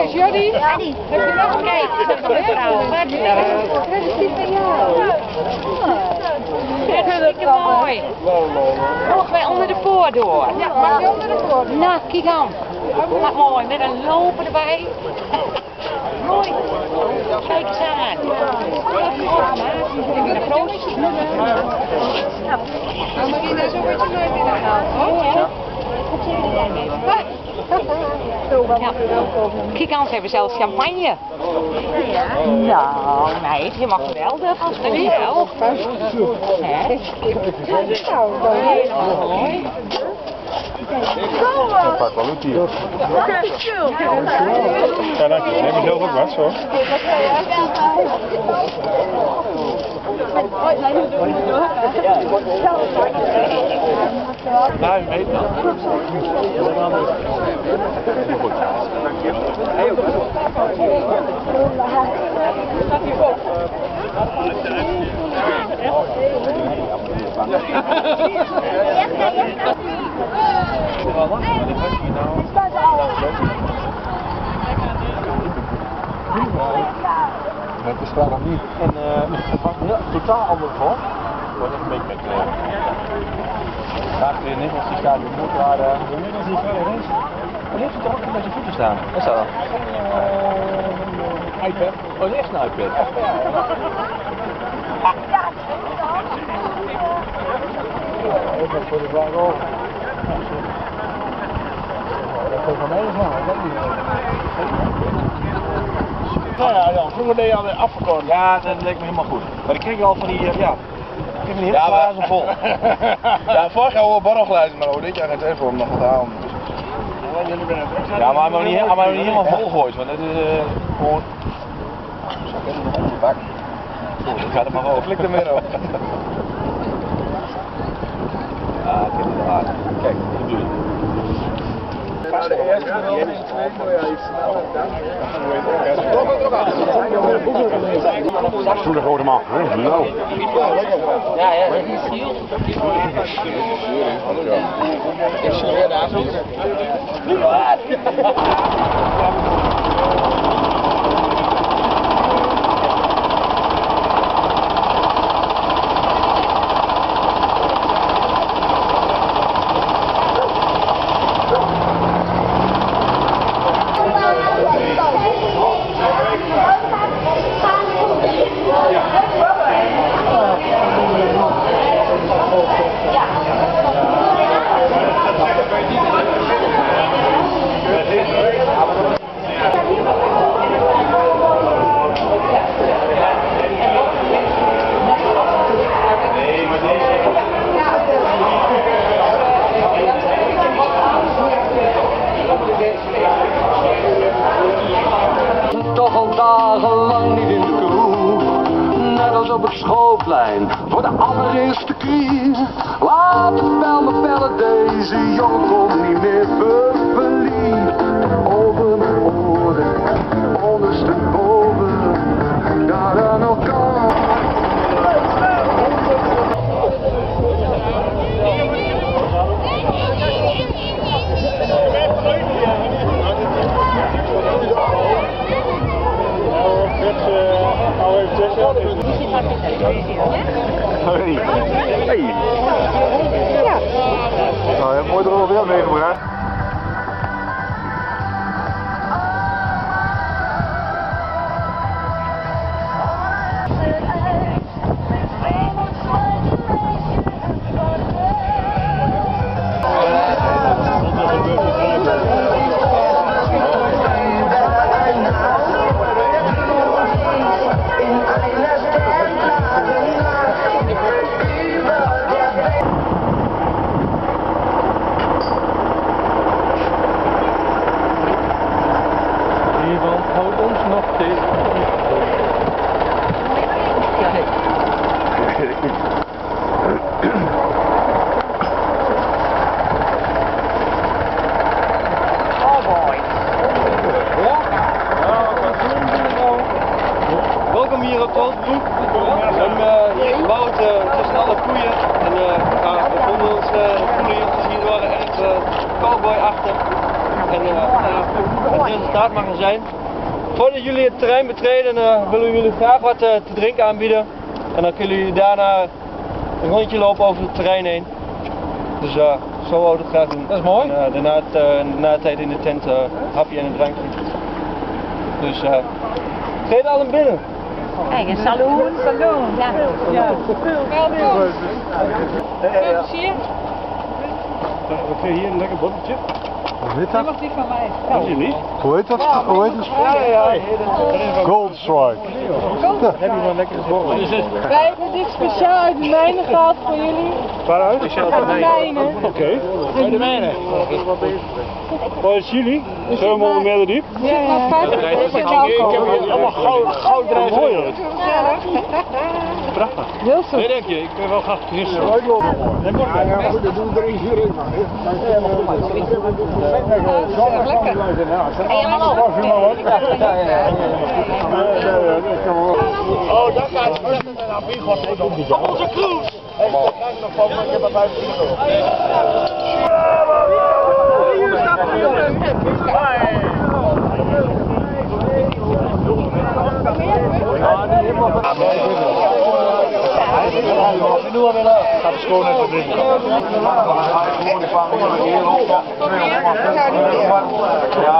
is Jordi. Heb je nog kijk, dat is een vrouw. Wat is dit van jou? Dat is hartstikke mooi. Nog wij onder de voordeur. Ja, mag je onder de voordeur? Nou, kijk aan. Wat mooi, met een lopen erbij. Mooi. Kijk eens aan. Ik ben een broodje. Nou, Marina, zo word je nooit meer gehaald, hoor. Ja. Kijk aan, ze hebben zelfs champagne. Nou, nee, je mag geweldig. Dat is wel. Mooi. Dat pakt wel goed hier. Ja, dank je. Neem jezelf ook wat, hoor. Nou, je weet dat. Goed. Dank je. Heel goed. Staat hier op. Het is daar nog niet. En het was een totaal ander geval. Het was echt een beetje met graag weer net als die stadion moet waar inmiddels die verder is. En heeft het er ook met zijn voeten staan. Wat is dat dan? iPad. Oh, dat is echt een iPad. Dat is voor de vraag over. Dat is van mij van, dat weet ik niet. Nou ja, vroeger deed je al afgekomen. Ja, dat leek me helemaal goed. Maar ik kreeg al van die, ja, ik heb een hele glazen vol. Ja, vorig jaar wel borrelglazen, maar dit jaar gaat het even om nog wat te halen. Ja, maar niet helemaal vol gooit, want dat is gewoon... Zo kan het nog op de bak. Dat gaat er maar over. Flik er meer op. Ah, ik heb het hard. Kijk, dat bedoel ik. De eerste wel in het tweede jaar iets sneller. Dat is toen de grote man. Nou. Ja, ja. Ik zie weer daar zo. Toch al dagenlang niet in de kroeg, net als op het schoolplein voor de allereerste keer. Laat de bel me bellen, deze jongen komt niet meer verliefd. Over mijn oren, ondersteboven, daar aan elkaar. Hey. Hey. Ja. Nou, je hebt mooi er al weer meegebracht. Houd ons nog tegen. Kijk. Oh boy. Welkom hier op Holsbroek. Hier gebouwd tussen alle koeien. En we vonden ons koeien hier waren erg cowboy-achtig. En startmagazijn. Voordat jullie het terrein betreden willen we jullie graag wat te drinken aanbieden. En dan kunnen jullie daarna een rondje lopen over het terrein heen. Dus zo wouden we het graag doen. Dat is mooi. Na de tijd in de tent hapje en een drankje. Dus treed allen binnen. Kijk, een saloon. Saloon. Ja. Welkom. Veel plezier. Wat vind je hier een lekker botteltje? Hoe heet dat? Dat mag niet van mij. Dat je niet? Hoe heet dat? Hoe heet het? Gold Strike. Heb je wel een lekker borrel? Wij hebben dit speciaal uit de mijnen gehaald voor jullie. Waaruit? Uit de mijnen. Oké. Uit de mijnen. Wat is Chili? Zo mogen we meer diep? Ja, maar 50% Ik heb hier allemaal goudrijs. Mooi hoor. Prachtig. heel zo. Nee, denk je. Ik ben wel graag gisteren. Ja, goed, dat doen we er hierin, man. Lekker. En jij mag ook. Oh, dat gaat het naar Bigos. Onze cruise! Kijk nog van, ik heb het uit Hier staat Gaat de schoon even drinken. Ja,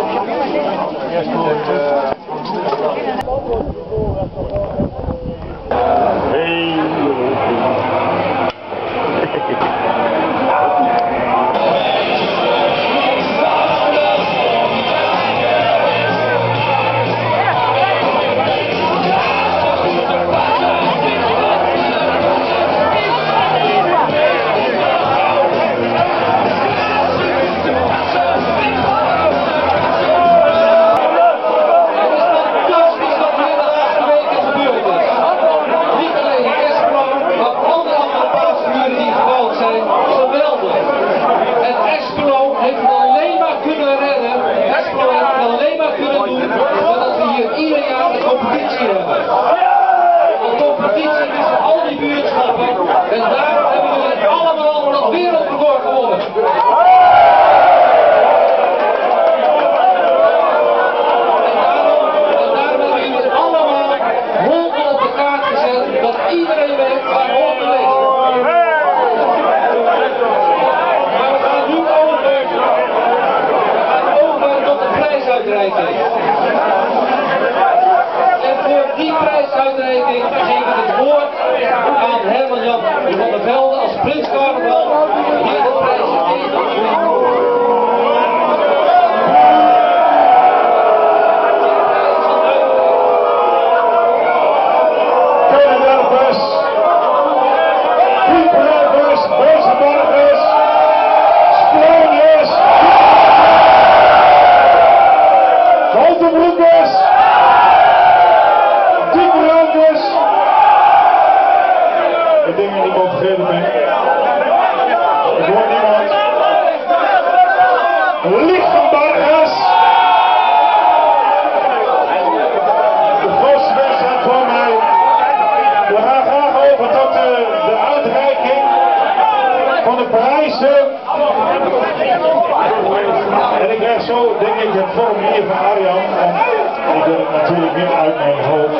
En ik krijg zo, denk ik, het formulier van Arjan. En ik wil het natuurlijk niet uit mijn hoofd.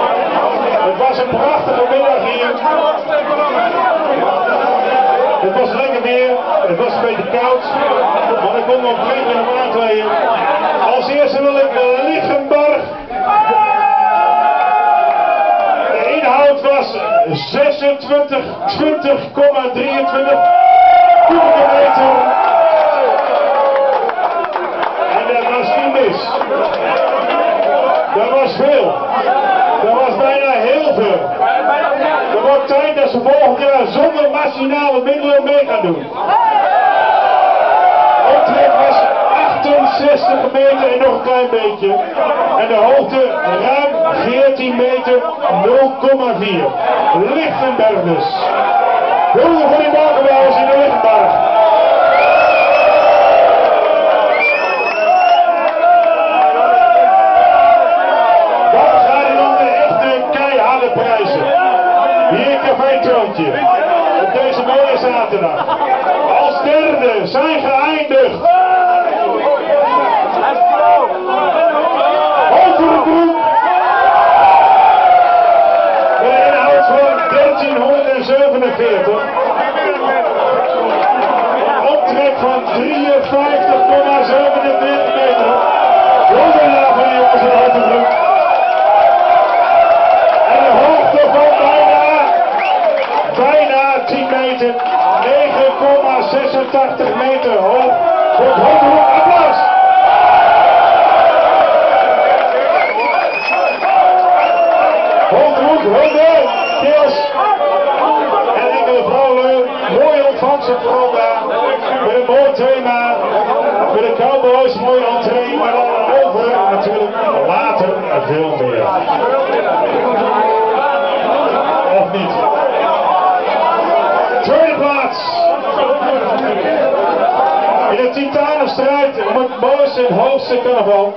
Het was een prachtige middag hier. Het was lekker weer. Het was een beetje koud. Maar ik kon nog een beetje naar aankleden. Als eerste wil ik Lichtenberg. De inhoud was 26,20,23 kubieke meter. En dat was niet mis. Dat was veel. Dat was bijna heel veel. Het wordt tijd dat ze volgend jaar zonder machinale middelen mee gaan doen. Optrek was 68 meter en nog een klein beetje. En de hoogte ruim 14 meter 0,4. Lichtenberg dus. Hulde voor die balkenbouwers in de Lichtenberg. Dat gaat in om de echte keiharde prijzen. Hier Café Troontje. Op deze mooie zaterdag. Als derde zijn geëindigd. 83 meter hoog. Voor het Holterhoek, applaus! Holterhoek, ronde, Keels en enkele vrouwen. Mooie ontvangst op vooral daar. Met een mooi thema. Met de Cowboys, mooie entree. Maar dan over natuurlijk later veel meer. Of niet? Tweede plaats. In de titanenstrijd om het mooiste en hoogste carnaval.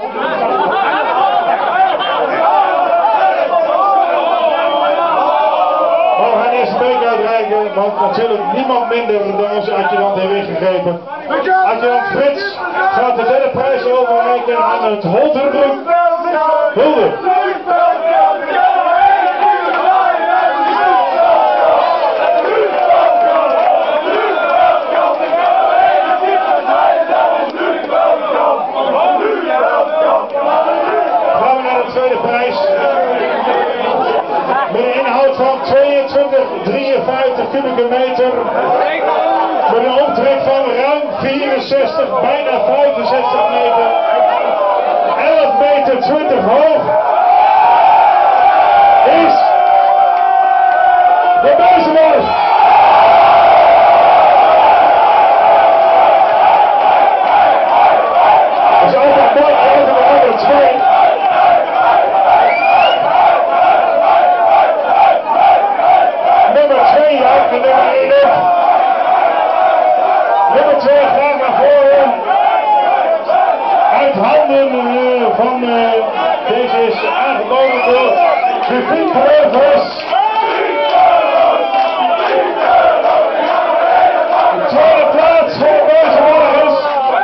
We gaan eerst een beker uitreiken, want natuurlijk niemand minder dan onze adjudant heeft ingegrepen. Adjudant Frits gaat de derde prijs overreiken aan het Holterhoek. Hulde. Gaan we naar de tweede prijs. Met een inhoud van 22,53 kubieke meter. Met een omtrek van ruim 64, bijna 65 meter. 11,20 meter hoog. Is de Buizenbos. Dat is altijd mooi over de andere twee. Nummer 2, ja, de nummer 1 op. Nummer 2 graag naar voren. Uit handen van, deze is aangeboden door de Pinkrovers. De tweede plaats voor deze morgens.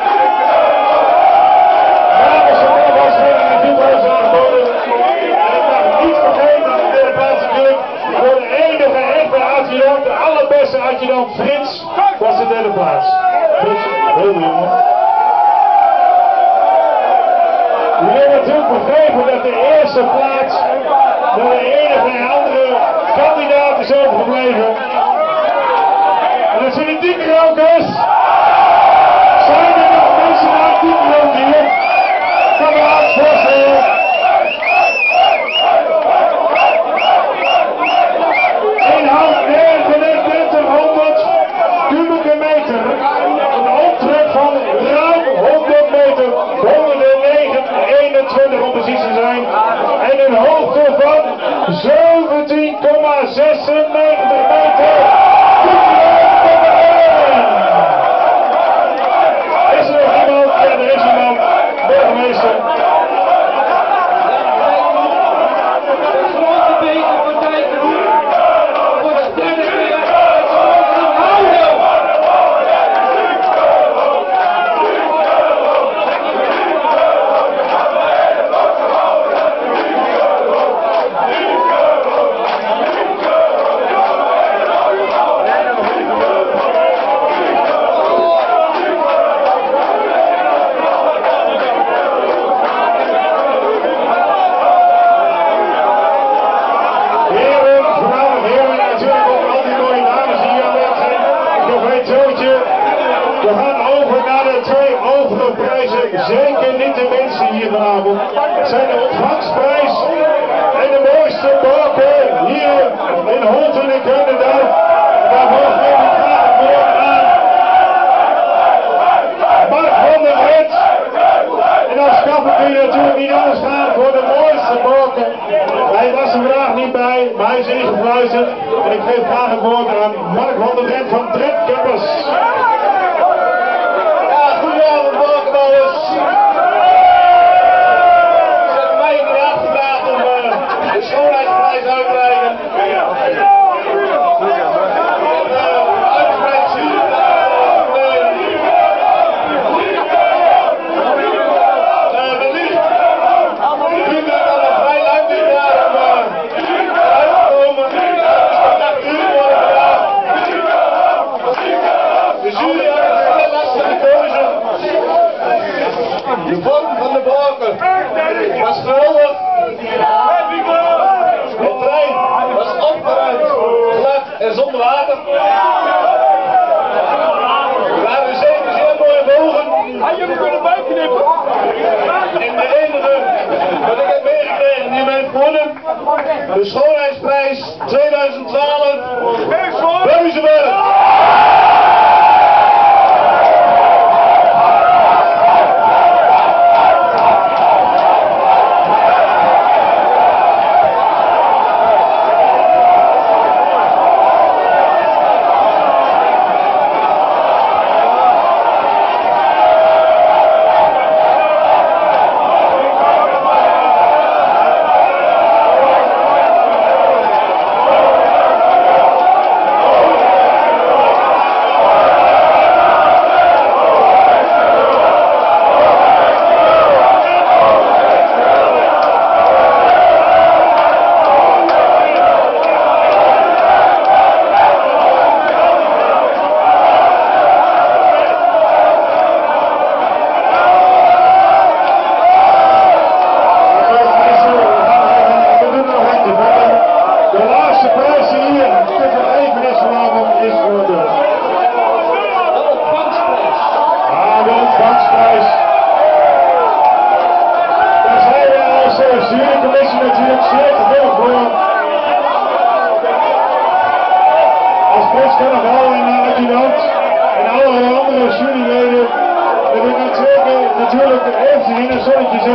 Namens de carnavalsvereniging de Pinkrovers aangeboden. En ik mag niet vergeten, de derde plaats natuurlijk, voor de enige echte adjudant, de allerbeste adjudant Frits, was de derde plaats. Frits, heel jongen. Jullie hebben natuurlijk begrepen dat de eerste plaats door de enige en andere kandidaat is overgebleven. En dat zijn de diekrokers. Zijn er nog mensen naar het diekrok hier? Kan me aan voorstellen. Inhoud 3900 kubieke meter. Een omtrek van ruim 100 meter. 109,21 om precies te zijn. En een hoogte van 17,96 meter. Is er nog iemand? Ja, er is iemand. Burgemeester. We gaan over naar de twee overige prijzen. Zeker niet de mensen hier vanavond. Het zijn de ontvangstprijs en de mooiste balken hier in Holten en Keukendaal. Daarvoor geef ik graag het woord aan Mark van der Rit. En als kapper kun je natuurlijk niet anders gaan voor de mooiste balken. Hij was er vandaag niet bij, maar hij is ingefluisterd. En ik geef graag het woord aan Mark van der Rit van Tredkappers. Goedenavond, balkenbouwers. Ze hebben mij inderdaad gevraagd om de schoonheidsprijs uit te reiken. Uitgebreid zien. Wellicht vindt het al een vrij lang dit jaar om eruit te komen. Het is vandaag uur worden vandaag. De jury heeft een heel lastige keuze. De vorm van de balken was geweldig. Het terrein was opgeruimd, glad en zonder water. We waren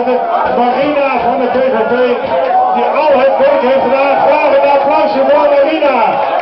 voorzitter Marina van de PVV, die al het werk heeft gedaan. Graag een applausje voor Marina.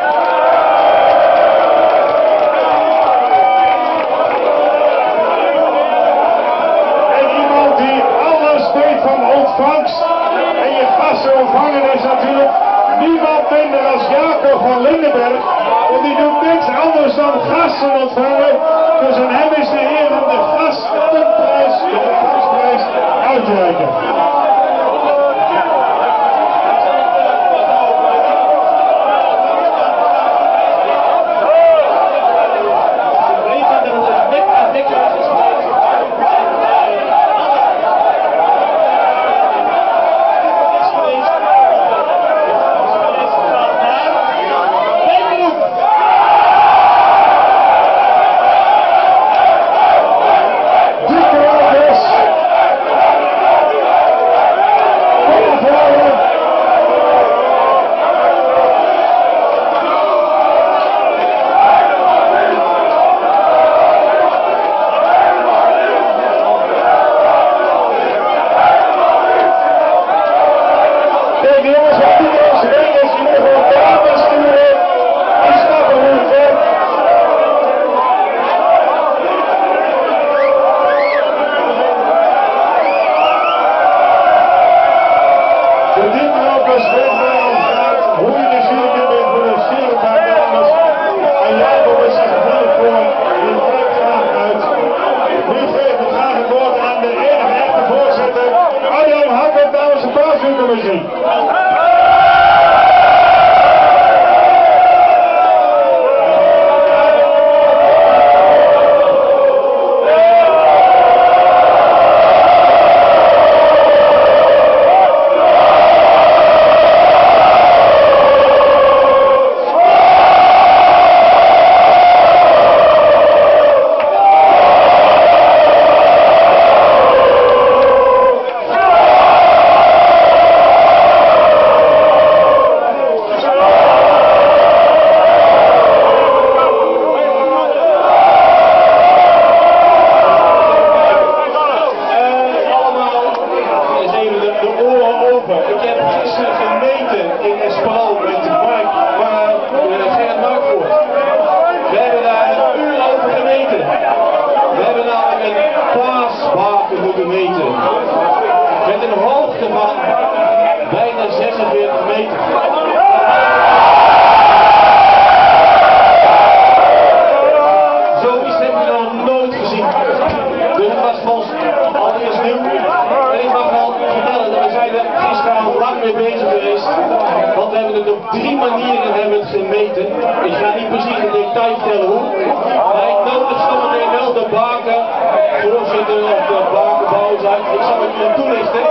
En iemand die alles weet van ontvangst en je gasten ontvangen is natuurlijk niemand minder als Jacob van Lindenberg. Want die doet niks anders dan gasten ontvangen. Dus aan hem is de eer om de gastenprijs, de gastprijs uit te reiken. Met een hoogte van bijna 46 meter. Zoiets heb je nog nooit gezien. Dus het was voor ons allereerst nieuw. En ik mag wel vertellen dat we zijn er gisteravond lang mee bezig geweest. Want we hebben het op 3 manieren gemeten. Ik ga niet precies in detail vertellen hoe. Maar ik nodig zometeen wel de baken, voorzitter of de bakenbouwers uit. Ik zal het je toelichten.